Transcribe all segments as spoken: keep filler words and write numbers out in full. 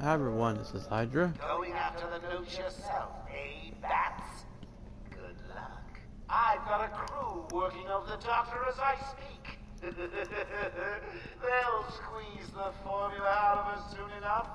Hi everyone, this is Hydra. Going after the notes yourself, eh, bats? Good luck. I've got a crew working over the doctor as I speak. They'll squeeze the formula out of us soon enough.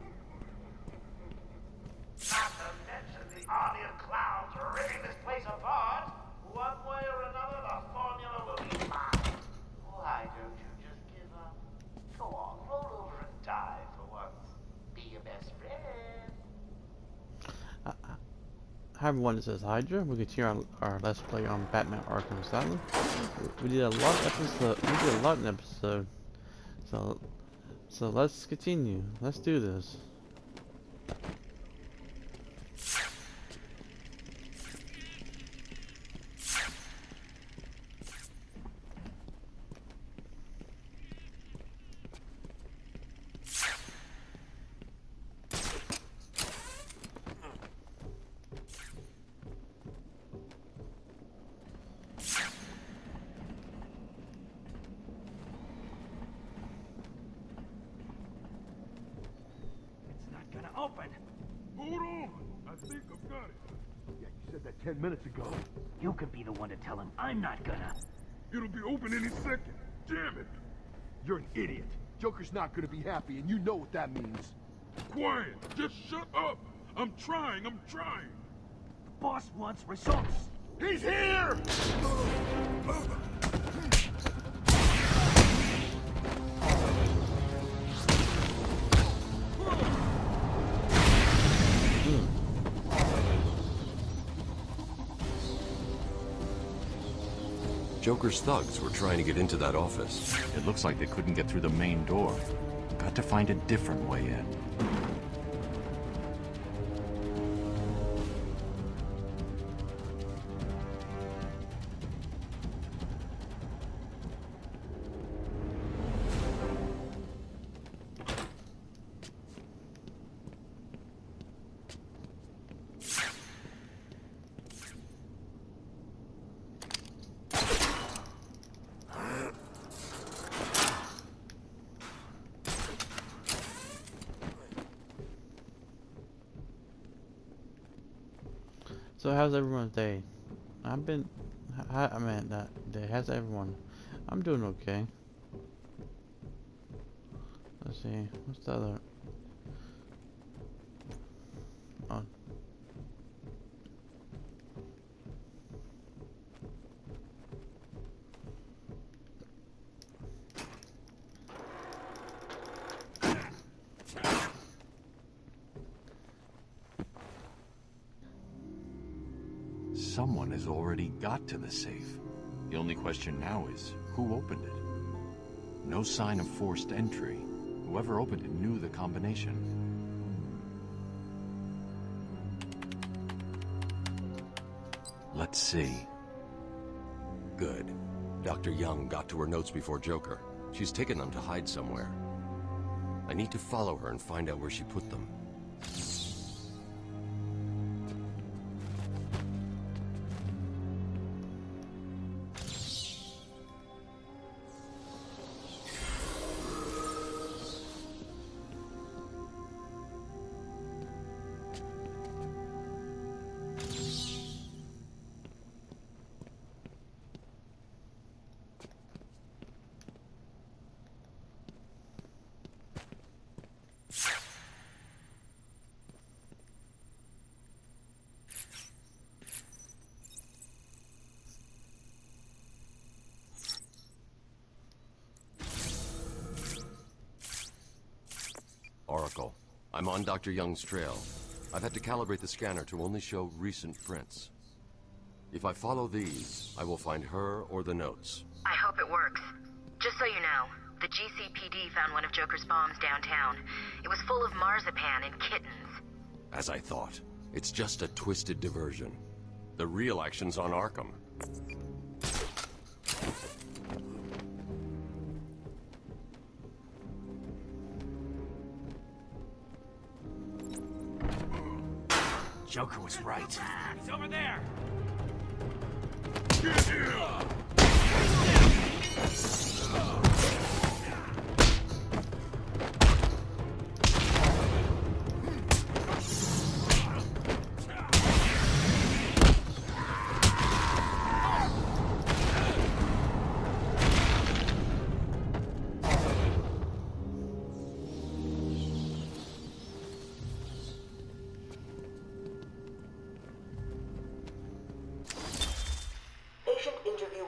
Not to mention the army of clowns ripping this place apart. One way or another, the formula will be mine. Why don't you just give up? Go on, roll over and die for once. Be your best friend. Uh, hi everyone, this is Hydra. We continue our, our Let's Play on Batman Arkham Asylum. We did a lot of episode. We did a lot in episode. So, so let's continue. Let's do this. Open. Hold on. I think I've got it. Yeah, you said that ten minutes ago. You can be the one to tell him. I'm not gonna. It'll be open any second. Damn it. You're an idiot. Joker's not gonna be happy, and you know what that means. Quiet. Just shut up. I'm trying. I'm trying. The boss wants results. He's here! Joker's thugs were trying to get into that office. It looks like they couldn't get through the main door. Got to find a different way in. So how's everyone's day? I've been, I, I mean that day. How's everyone? I'm doing okay. Let's see. What's the other? Oh. Someone has already got to the safe. The only question now is, who opened it? No sign of forced entry. Whoever opened it knew the combination. Let's see. Good. Doctor Young got to her notes before Joker. She's taken them to hide somewhere. I need to follow her and find out where she put them. Oracle, I'm on Doctor Young's trail. I've had to calibrate the scanner to only show recent prints. If I follow these, I will find her or the notes. I hope it works. Just so you know, the G C P D found one of Joker's bombs downtown. It was full of marzipan and kittens. As I thought, it's just a twisted diversion. The real action's on Arkham. Joker was right. He's over there! Get here!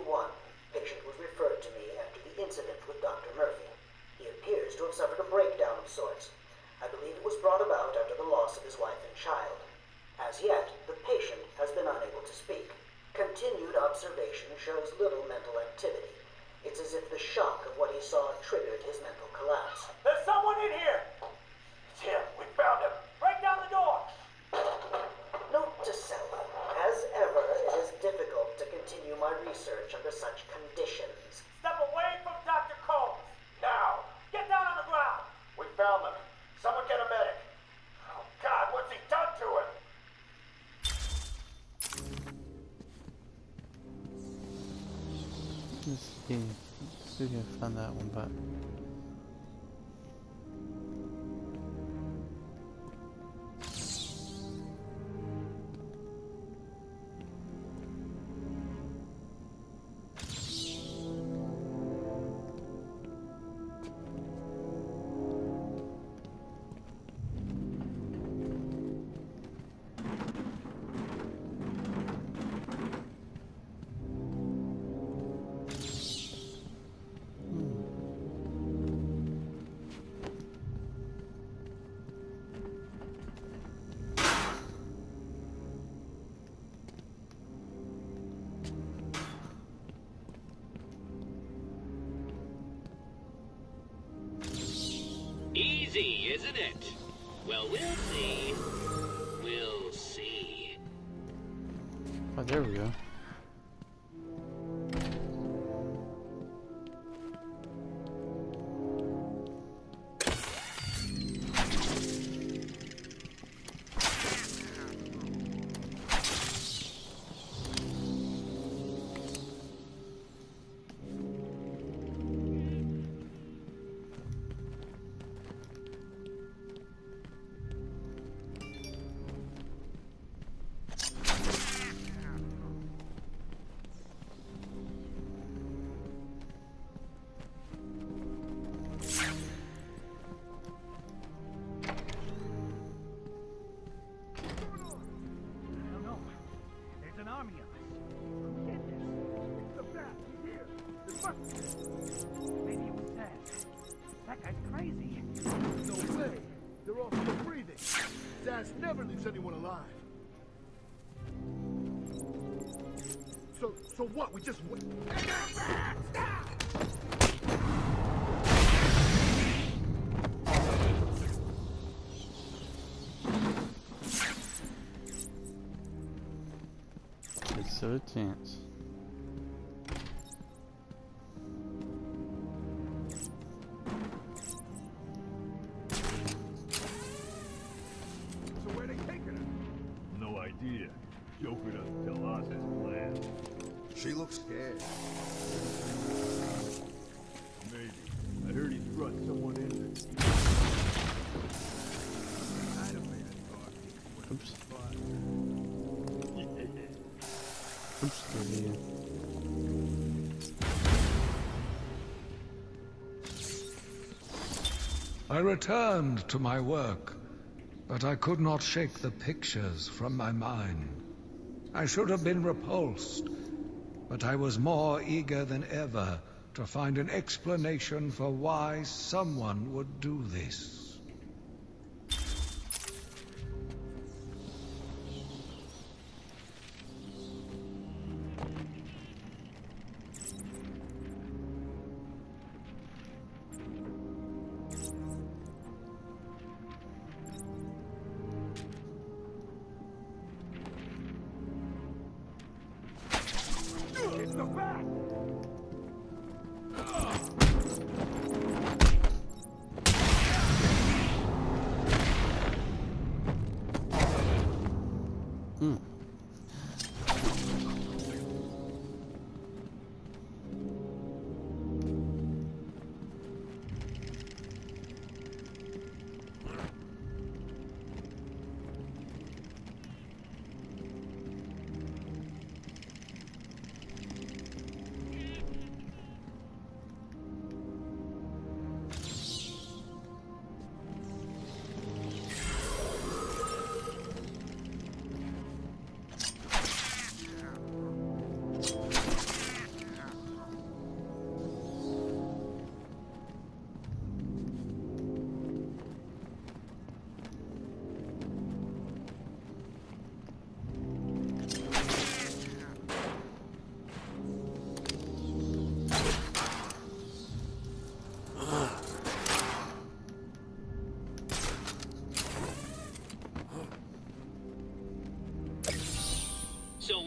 one, patient was referred to me after the incident with Doctor Murphy. He appears to have suffered a breakdown of sorts. I believe it was brought about after the loss of his wife and child. As yet, the patient has been unable to speak. Continued observation shows little mental activity. It's as if the shock of what he saw triggered his mental collapse. There's someone in here! It's him. We found him. Break down the door! Note to self, as ever, it is difficult to continue my research under such conditions. Step away from Doctor Combs! Now! Get down on the ground! We found them. Someone get a medic. Oh, God, what's he done to him? Let's see. Let's see if I found that one, but. Easy, isn't it? Well, we'll see. We'll see. Oh, there we go. Maybe it was that. That guy's crazy. No way. They're all still breathing. Dash never leaves anyone alive. So, so what? We just wait. It's so tense. Joker doesn't tell us his plan. She looks scared. Maybe. I heard he thrust someone in there. Oops. Oops, there you go. I returned to my work, but I could not shake the pictures from my mind. I should have been repulsed, but I was more eager than ever to find an explanation for why someone would do this. It's the back! Hmm.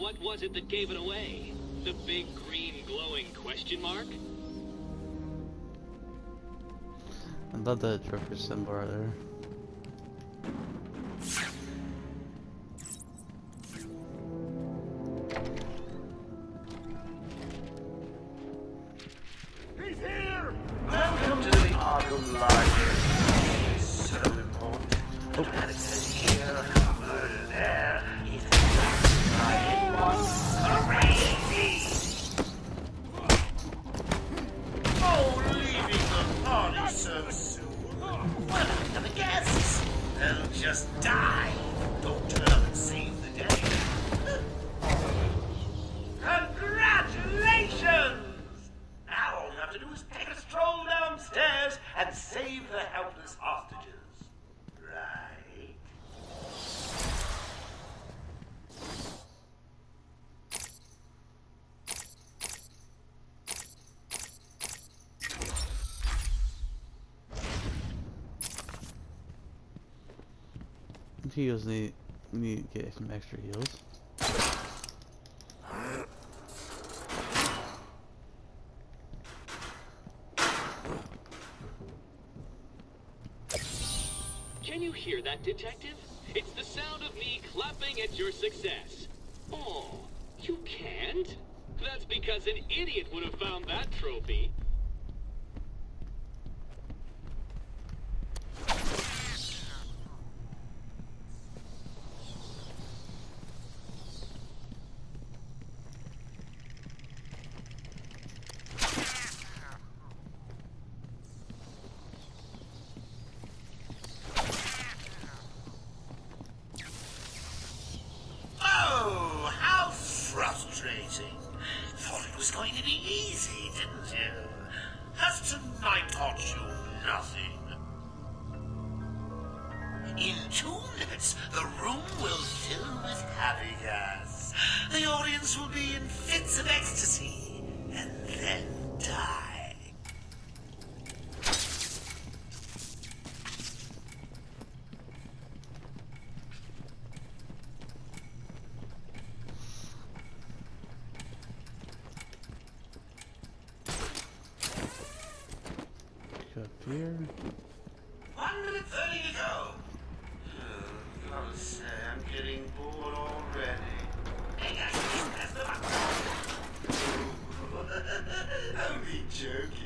what was it that gave it away? The big green glowing question mark? I love that Joker symbol right there. He's here! Welcome to the Arkham Library. It's so important. The characters here, murder there. It is crazy. Oh, leaving the party so soon. What about the guests? They'll just die. Don't turn up and save the day. Congratulations! Now all you have to do is take a stroll downstairs and save the helpless hostages. Right? Heals need, we need to get some extra heals. Can you hear that, Detective? It's the sound of me clapping at your success. Oh, you can't? That's because an idiot would have found that trophy. Oh, how frustrating. Thought it was going to be easy, didn't you? Has tonight taught you nothing? In two minutes, the room will fill with happy gas. The audience will be in fits of ecstasy, and then die. Up here. One minute thirty to go. Oh, gotta say, I'm getting bored already. Hey guys, that's the button. Only joking.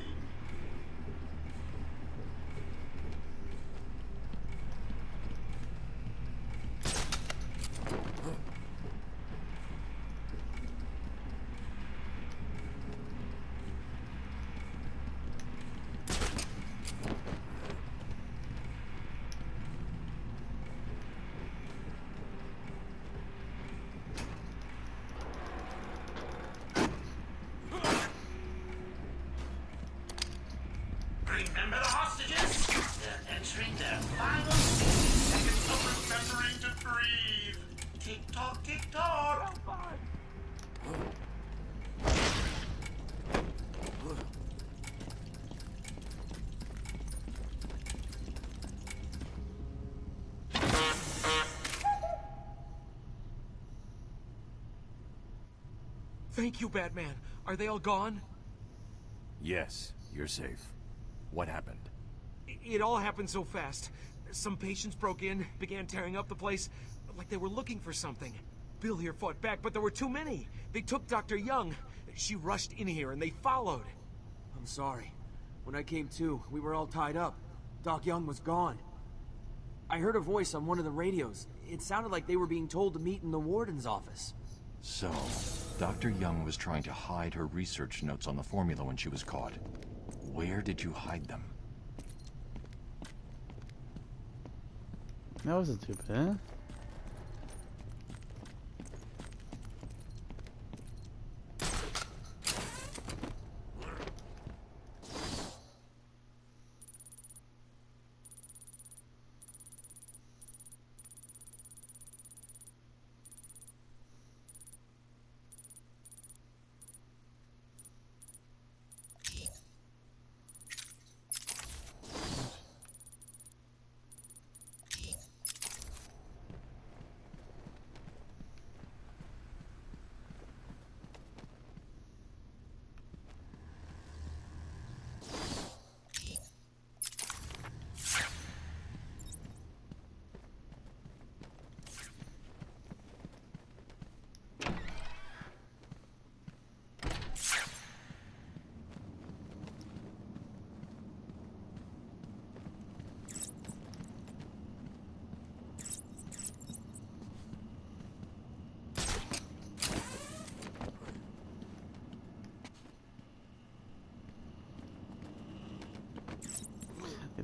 Remember the hostages? They're entering their final sixty seconds of remembering to breathe. Tick-tock, tick-tock. Thank you, Batman. Are they all gone? Yes, you're safe. What happened? It all happened so fast. Some patients broke in, began tearing up the place, like they were looking for something. Bill here fought back, but there were too many. They took Doctor Young. She rushed in here and they followed. I'm sorry. When I came to, we were all tied up. Doc Young was gone. I heard a voice on one of the radios. It sounded like they were being told to meet in the warden's office. So, Doctor Young was trying to hide her research notes on the formula when she was caught. Where did you hide them? That wasn't too bad.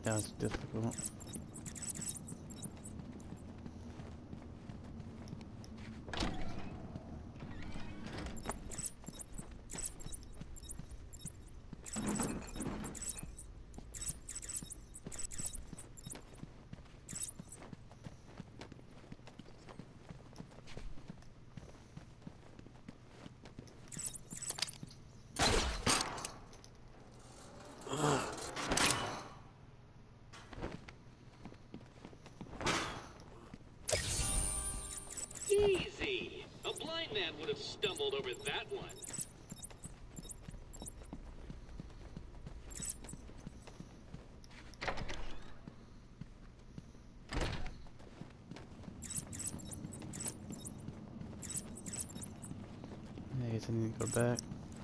Alright, that was difficult. Easy! A blind man would have stumbled over that one. I guess I need to go back.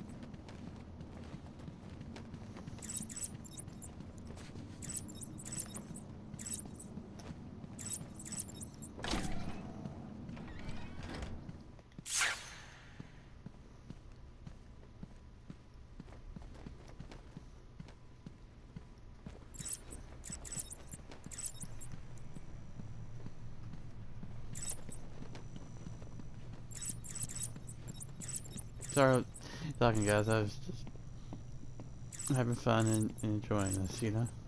Sorry, talking guys, I was just having fun and, and enjoying this, you know?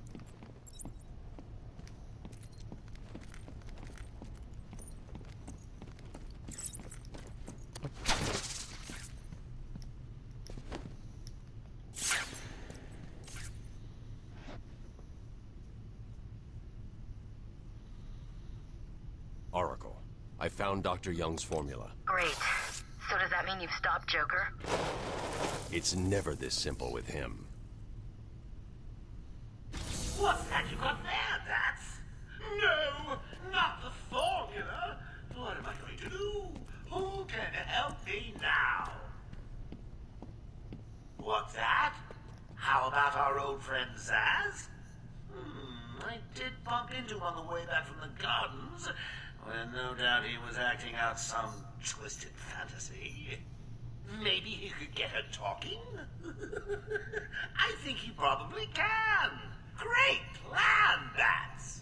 Oracle, I found Doctor Young's formula. Great. So does that mean you've stopped Joker? It's never this simple with him. What's that you got there, Bats? No, not the formula. What am I going to do? Who can help me now? What's that? How about our old friend Zaz? Hmm, I did bump into him on the way back from the gardens, when no doubt he was acting out some twisted fantasy. Maybe he could get her talking? I think he probably can. Great plan, Bats!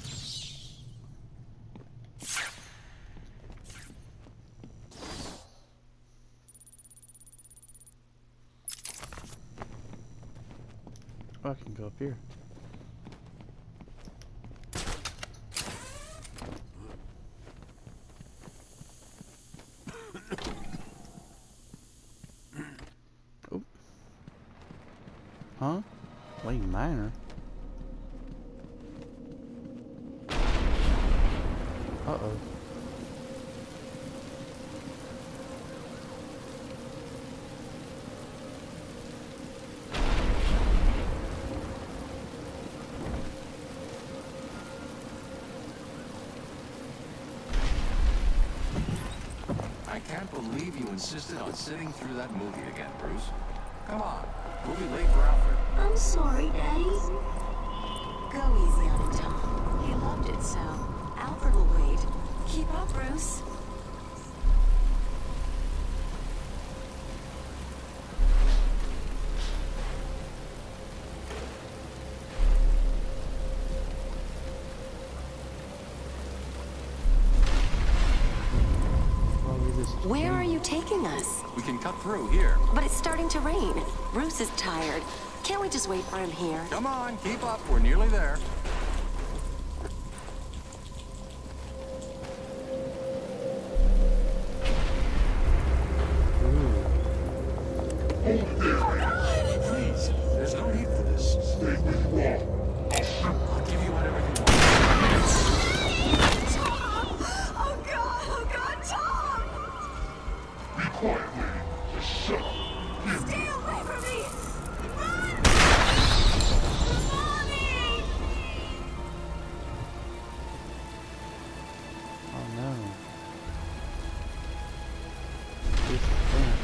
Oh, I can go up here. Oh. Huh? Wayne Minor? Uh-oh. I can't believe you insisted on sitting through that movie again, Bruce. Come on, we'll be late for Alfred. I'm sorry, Daddy. Go easy on him, Tom. He loved it so. Alfred will wait. Keep up, Bruce. Where are you taking us? We can cut through here. But it's starting to rain. Bruce is tired. Can't we just wait for him here? Come on, keep up. We're nearly there. Please, there's no need for this. Stay with me. I'll give you whatever you want. Tom! Oh God! Oh God, Tom! Be quiet, lady. Just shut up. Stay away from me! Run! Mommy! Oh no. This is bad.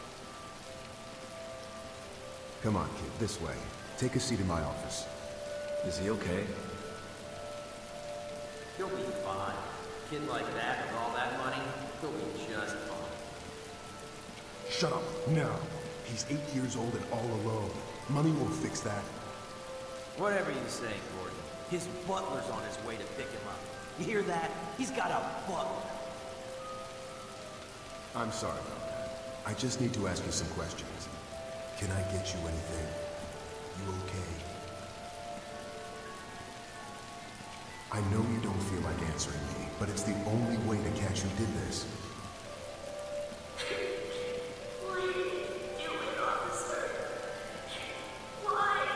Come on, kid, this way. Take a seat in my office. Is he okay? He'll be fine. A kid like that with all that money, he'll be just fine. Shut up, now. He's eight years old and all alone. Money won't fix that. Whatever you say, Gordon. His butler's on his way to pick him up. You hear that? He's got a butler. I'm sorry about that. I just need to ask you some questions. Can I get you anything? You okay? I know you don't feel like answering me, but it's the only way to catch who did this. What are you doing, officer? Why?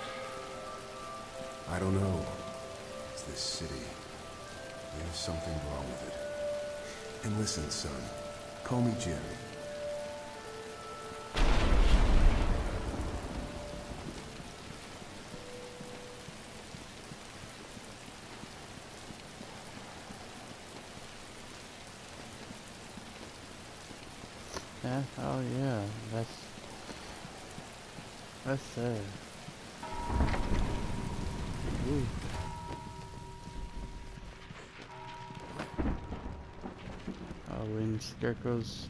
I don't know. It's this city. There's something wrong with it. And listen, son. Call me Jim. Yeah, oh yeah, that's that's sad. Ooh. Oh, we're in Scarecrow's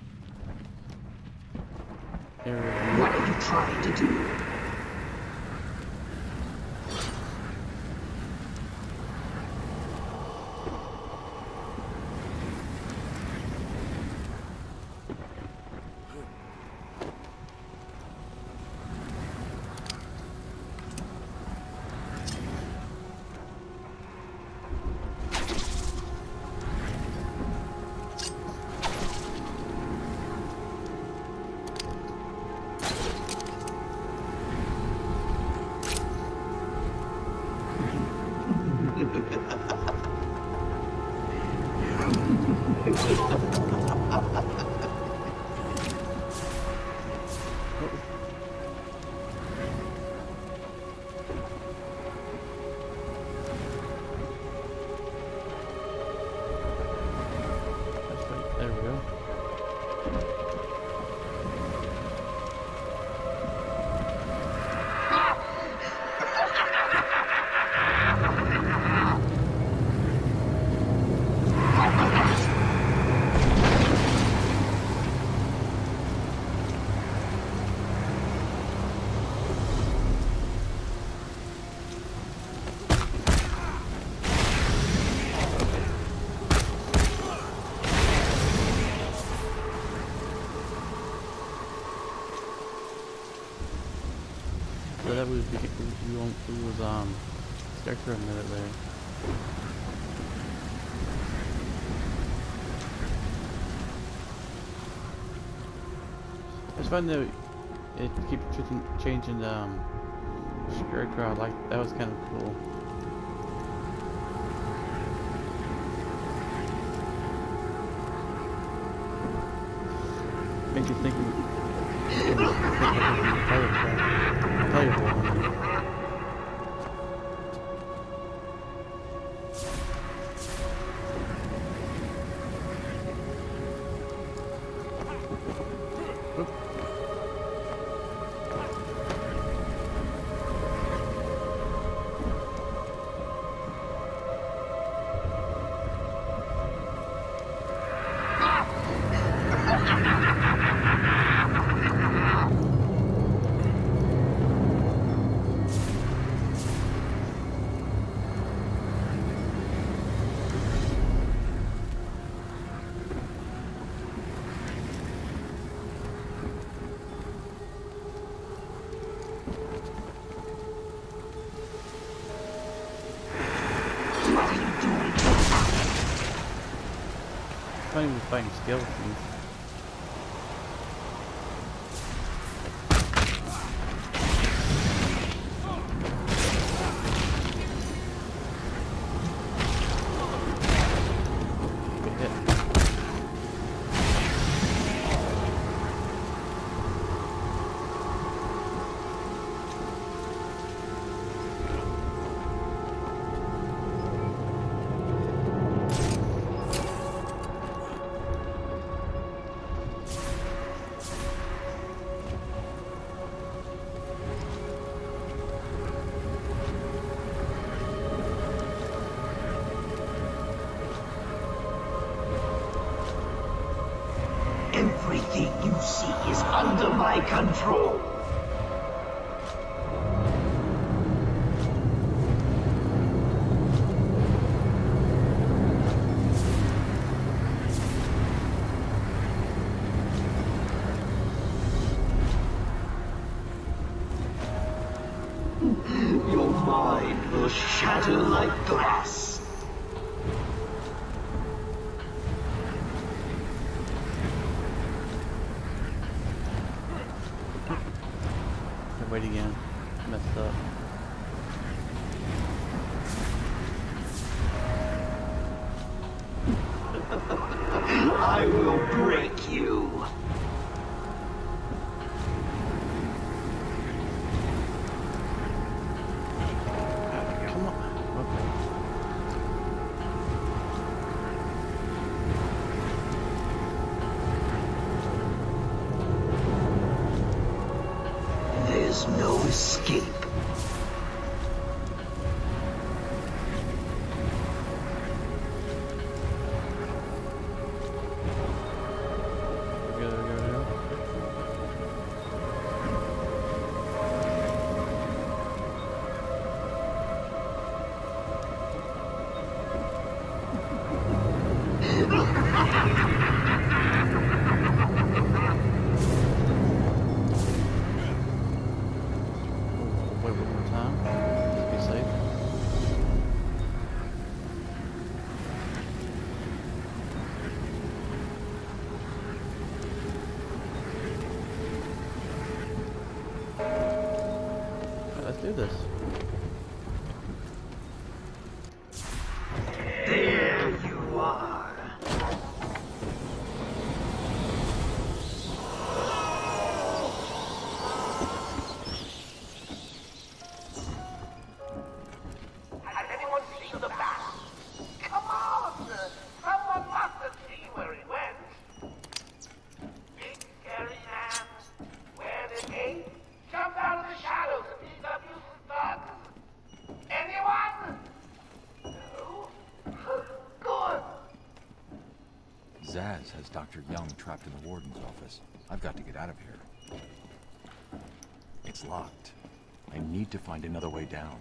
area. What are you trying to do? There we go. So that was we won't we was um Scarecrow a minute there. It's fun that it keeps changing the um, Scarecrow. I like that was kind of cool. Makes you think. Not even fighting skeletons. under my control. Your mind will shatter like glass. Wait again. Messed up. I will break you. Come on. Okay. There's no escape. Go, go, go. Wait one more time. Just be safe. Alright, let's do this. There you are. Has anyone seen the bat? Come on! Someone must have seen where he went. Big scary man. Wear the cape. Jump out of the shadows and beat up useless thugs. Anyone? No? Good. Zaz has Doctor Young trapped in the warden's office. I've got to get out of here. It's locked. I need to find another way down.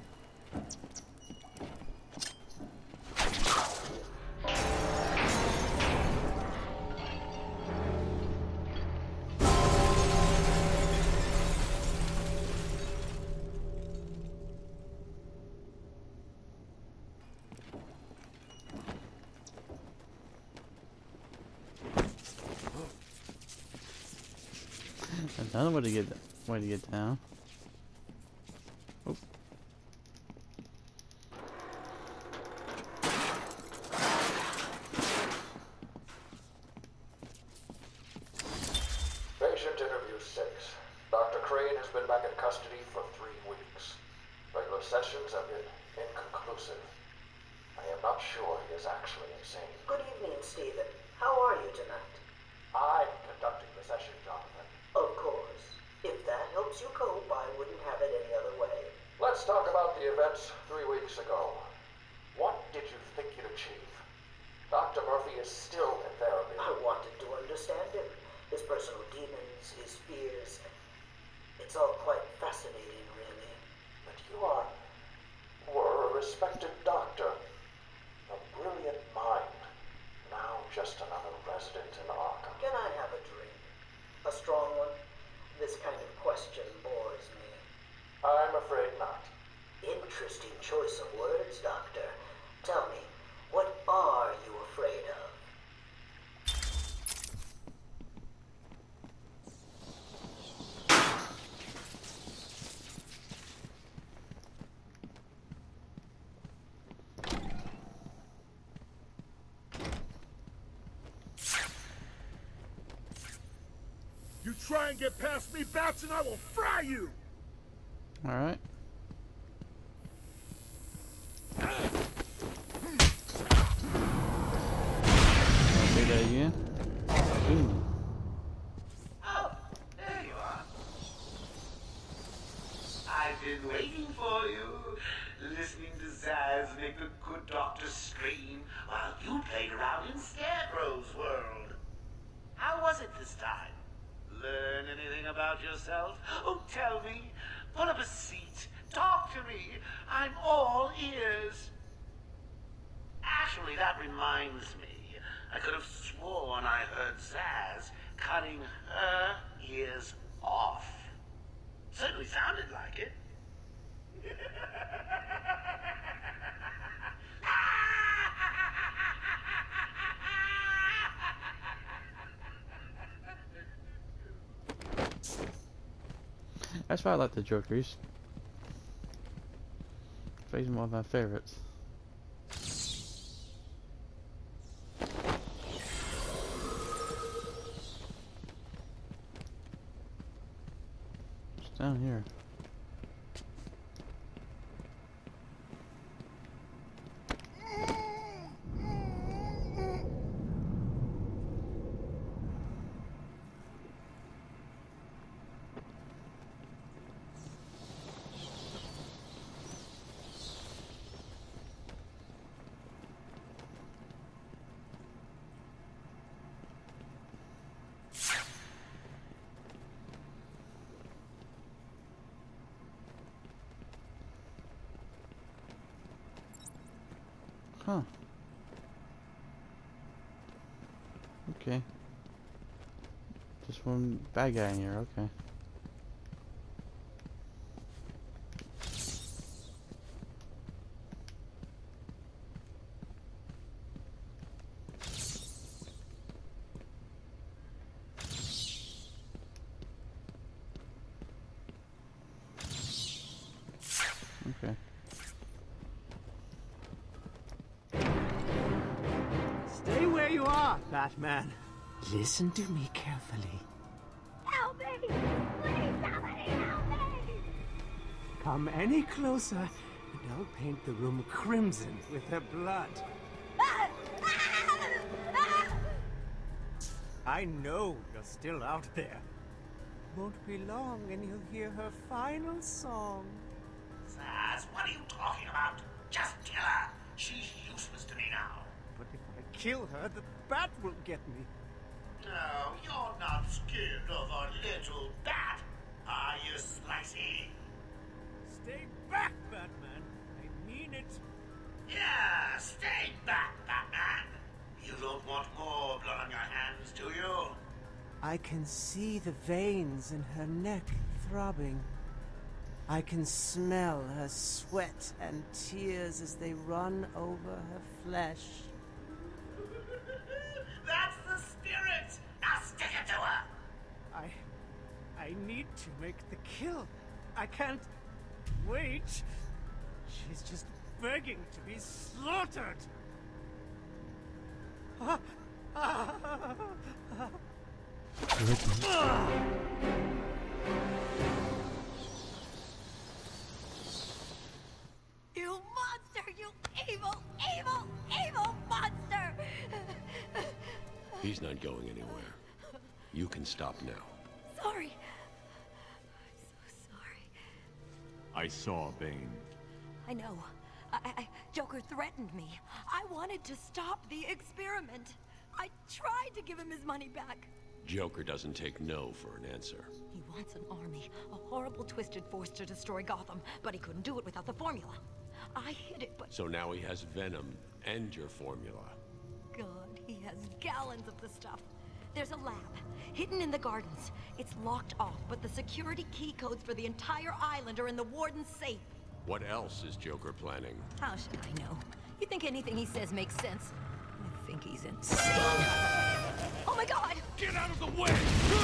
Another way to get way to get down. Oh. Patient interview six. Doctor Crane has been back in custody for three weeks. Regular sessions have been inconclusive. I am not sure he is actually insane. Good evening, Stephen. How are you tonight? I'm conducting the session, Jonathan. Of course. If that helps you cope, I wouldn't have it any other way. Let's talk about the events three weeks ago. What did you think you'd achieve? Doctor Murphy is still in therapy. I wanted to understand him. His personal demons, his fears. It's all quite fascinating, really. But you are... were a respected doctor. A brilliant mind. Now just another resident in Arkham. Can I have a drink? A strong one? This kind of question bores me. I'm afraid not. Interesting choice of words, Doctor. Tell me, what are you afraid of? You try and get past me, Bats, and I will fry you! Alright. Say that again. Ooh. Oh, there you are. I've been waiting for you, listening to Zaz make the good doctor scream while you played around in Scarecrow's world. How was it this time? learn anything about yourself? Oh, tell me. Pull up a seat. Talk to me. I'm all ears. Actually, that reminds me. I could have sworn I heard Zaz cutting her ears off. Certainly sounded like it. That's why I like the Joker. He's, he's one of my favorites. It's down here. Huh. Okay. Just one bad guy in here, okay. Okay. Stay where you are, Batman. Listen to me carefully. Help me! Please, somebody help me! Come any closer, and I'll paint the room crimson with her blood. I know you're still out there. Won't be long and you'll hear her final song. Zaz, what are you talking about? Just kill her. She's useless to me now. But if I kill her, the bat will get me. No, you're not scared of a little bat, are you, Slicey? Stay back, Batman. I mean it. Yeah, stay back, Batman. You don't want more blood on your hands, do you? I can see the veins in her neck throbbing. I can smell her sweat and tears as they run over her flesh. That's the spirit! Now stick it to her! I... I need to make the kill. I can't wait. She's just begging to be slaughtered. You monster! You evil, evil, evil monster! He's not going anywhere. You can stop now. Sorry. I'm so sorry. I saw Bane. I know. I, I, Joker threatened me. I wanted to stop the experiment. I tried to give him his money back. Joker doesn't take no for an answer. He wants an army, a horrible twisted force to destroy Gotham, but he couldn't do it without the formula. I hid it, but... So now he has Venom and your formula. God, he has gallons of the stuff. There's a lab, hidden in the gardens. It's locked off, but the security key codes for the entire island are in the warden's safe. What else is Joker planning? How should I know? You think anything he says makes sense? I think he's insane. Oh my God! Get out of the way!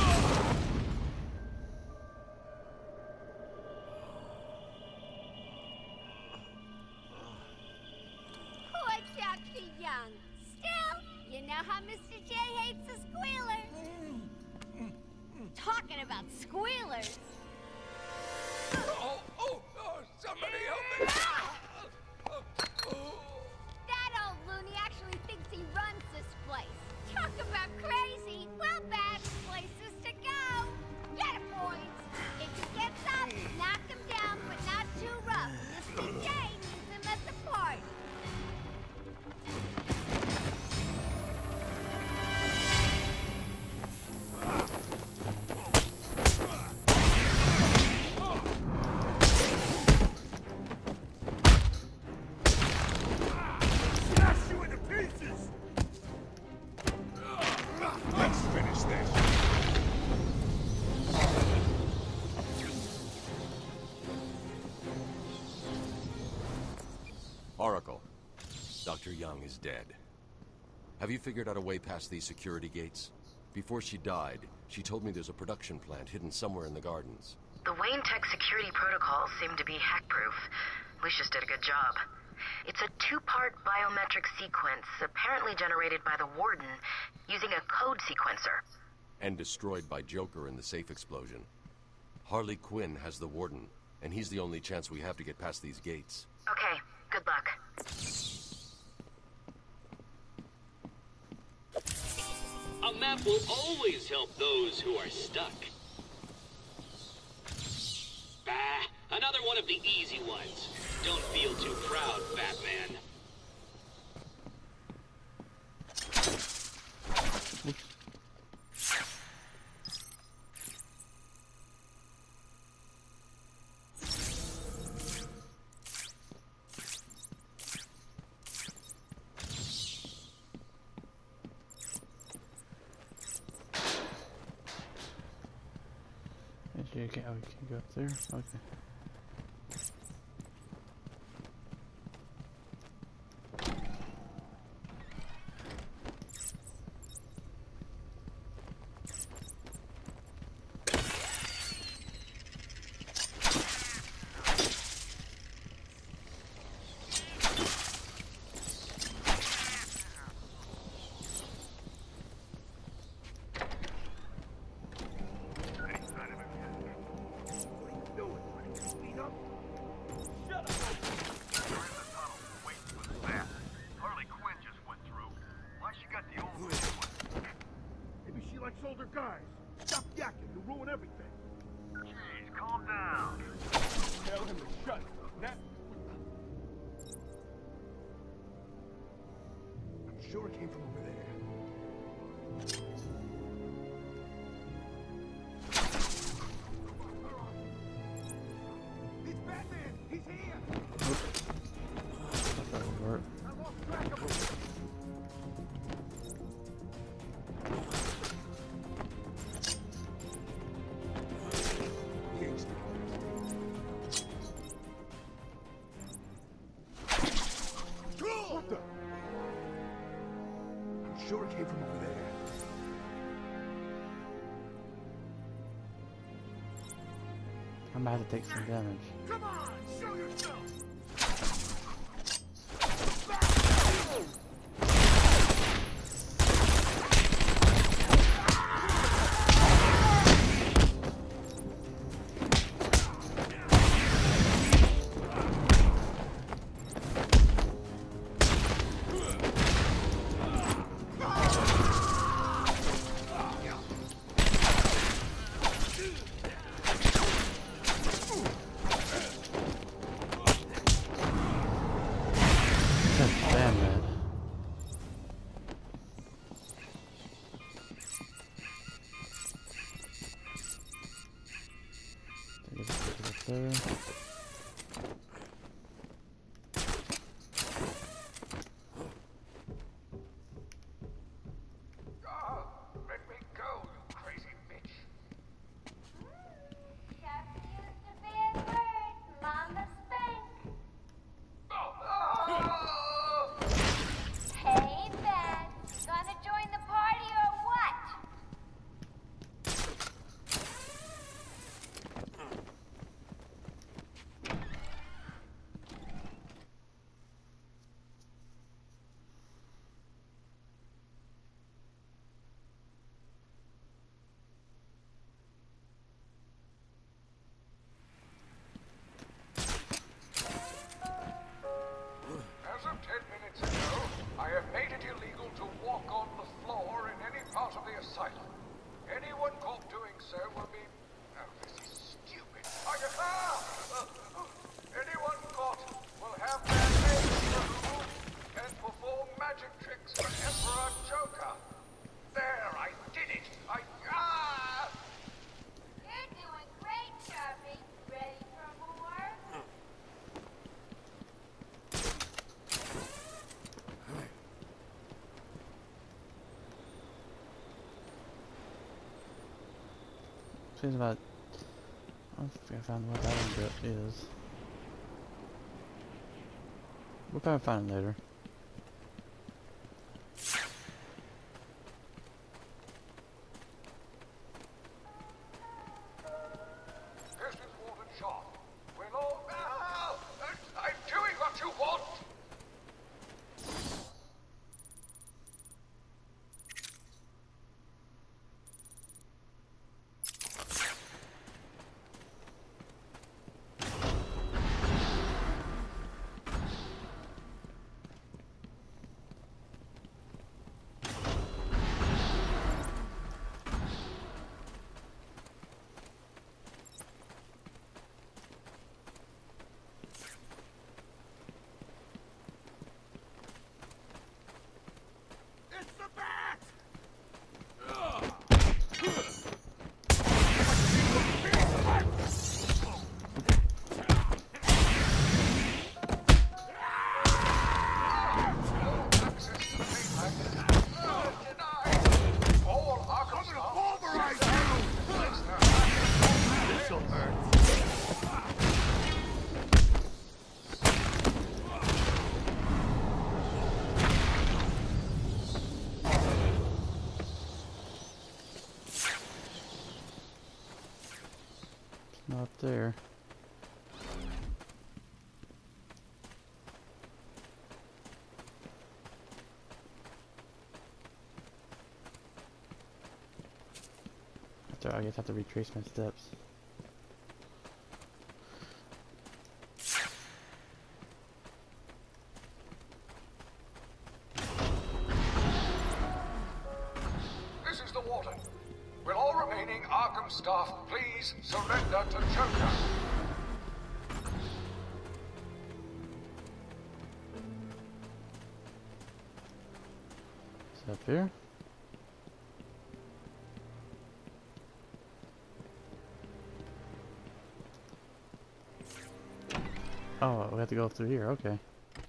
Poor Doctor Young. Still, you know how Mister J hates a squealer. Talking about squealers. Oh, oh, oh, somebody help me! That old loony actually thinks he runs this place. Talk about crazy. Well, bad places to go. Get it, boys. If he gets up, knock him down, but not too rough. Mister J needs him at the party. Oracle, Doctor Young is dead. Have you figured out a way past these security gates? Before she died, she told me there's a production plant hidden somewhere in the gardens. The Wayne Tech security protocols seem to be hack-proof. Lucius did a good job. It's a two-part biometric sequence, apparently generated by the Warden, using a code sequencer. And destroyed by Joker in the safe explosion. Harley Quinn has the Warden, and he's the only chance we have to get past these gates. Okay, good luck. A map will always help those who are stuck. Bah, another one of the easy ones. Don't feel too proud, Batman. Okay, oh, we can go up there. Okay. Older guys. Stop yakking, you ruin everything. Jeez, calm down. Tell him to shut it. Now... I'm sure it came from over there. It's Batman! He's here! That would work. I lost track of him. Sure it came from over there. I'm about to take some damage. Come on, show yourself. There. Seems about. I don't think I found what that one bit is. We'll probably find it later. This is Warden Shaw. We're all... Ah! I'm doing what you want! Not there. After I guess I have to retrace my steps. This is the warden. Will all remaining Arkham staff please surrender to Joker? Is it up here? Oh, we have to go through here, okay.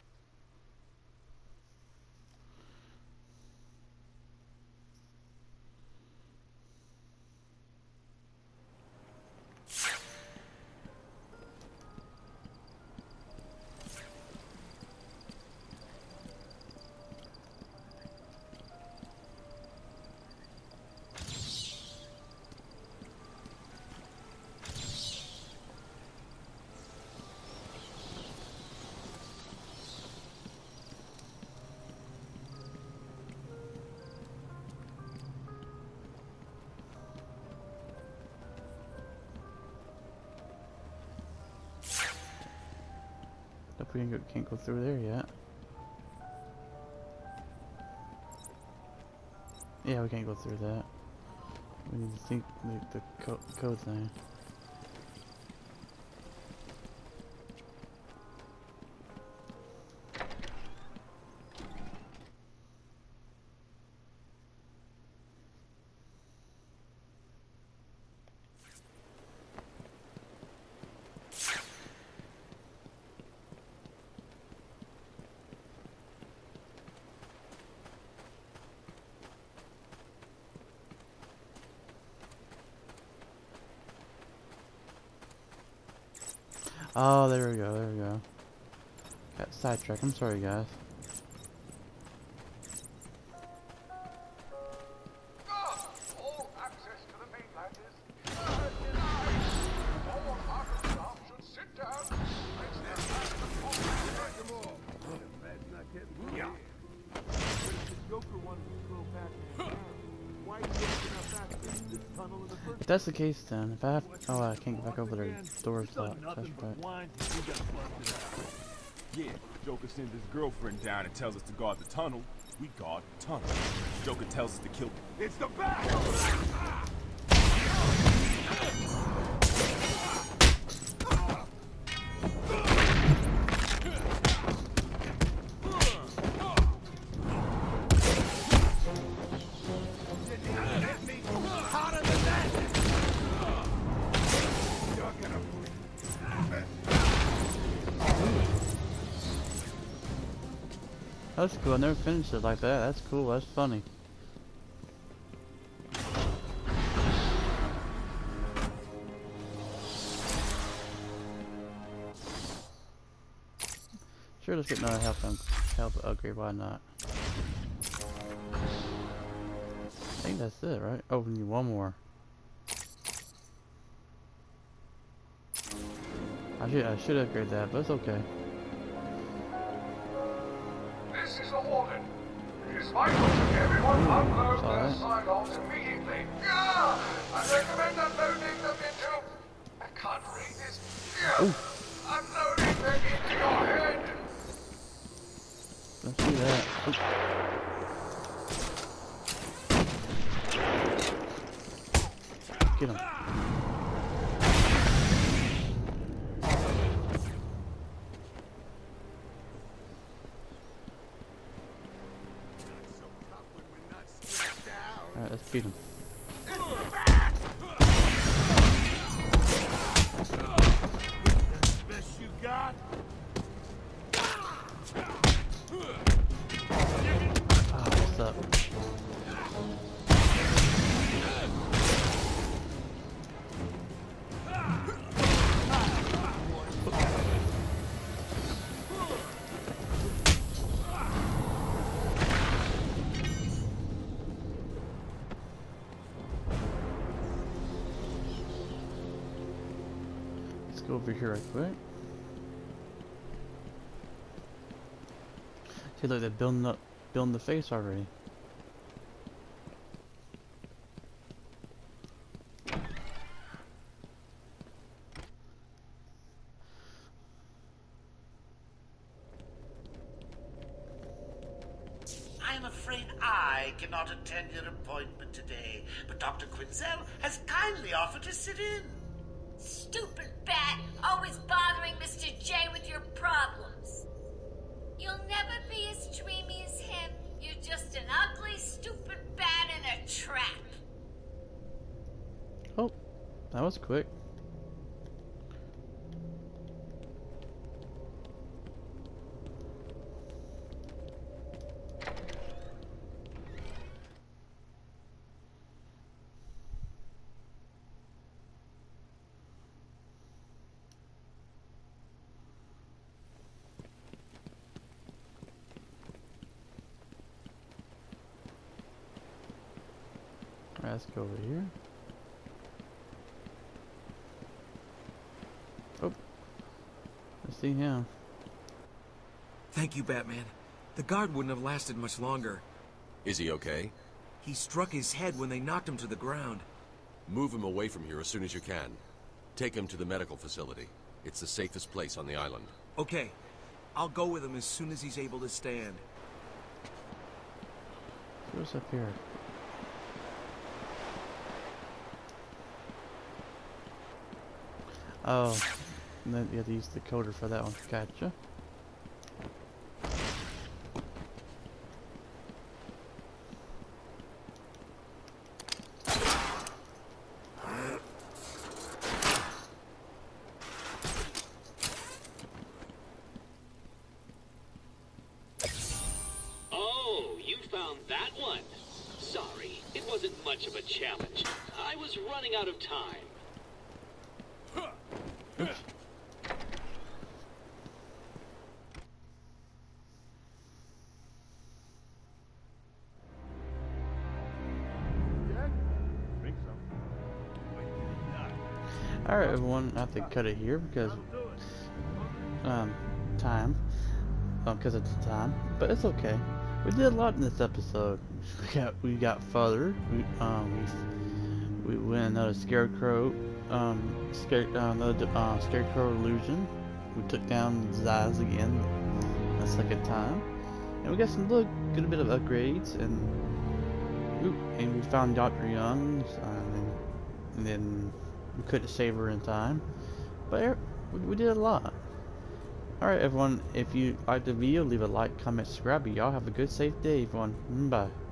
Nope, we can't go through there yet. Yeah, we can't go through that. We need to think the, the co code thing. Oh, there we go, there we go. Got sidetracked, I'm sorry guys. All access to the mainland is uh, denied. All Arkham staff should sit down. Yeah. The Joker wanted to throw Batman down. Why are you opening up access to this tunnel in the first If that's the case then, if I have oh I can't get back over there, door's locked, that's right. Yeah, Joker sends his girlfriend down and tells us to guard the tunnel. We guard the tunnel. Joker tells us to kill. It's the back! That's cool, I never finished it like that. That's cool, that's funny. Sure, let's get another health, health upgrade, why not? I think that's it, right? Oh, we need one more. I should, I should upgrade that, but it's okay. This is the warden. It is vital that everyone unload their that. sidearms immediately. Yeah! I recommend unloading them into... I can't read this. Yeah! Unloading them into your head. Let's do that. Oop. Get him. Alright, let's beat him. Best you got? Ah, what's up? Let's go over here right quick. See, look, they're building up, building the face already. I'm afraid I cannot attend your appointment today, but Doctor Quinzel has kindly offered to sit in. Stupid bat, always bothering Mister J with your problems. You'll never be as dreamy as him. You're just an ugly, stupid bat in a trap. Oh, that was quick. Alright, let's go over here. Oh, I see him. Thank you, Batman. The guard wouldn't have lasted much longer. Is he okay? He struck his head when they knocked him to the ground. Move him away from here as soon as you can. Take him to the medical facility. It's the safest place on the island. Okay. I'll go with him as soon as he's able to stand. What's up here? Oh, and then you have to use the coder for that one. Gotcha. Oh, you found that one. Sorry, it wasn't much of a challenge. I was running out of time. Oops. Alright everyone, I have to cut it here because um time. Um because of the time. But it's okay. We did a lot in this episode. We got we got further. We um we we went another scarecrow um scare uh, another uh, scarecrow illusion. We took down Zaz again the second time. And we got some little good bit of upgrades and we, and we found Doctor Young um, and, and then we couldn't save her in time, but we did a lot. Alright everyone, if you liked the video, leave a like, comment, subscribe. Y'all have a good, safe day everyone. Bye.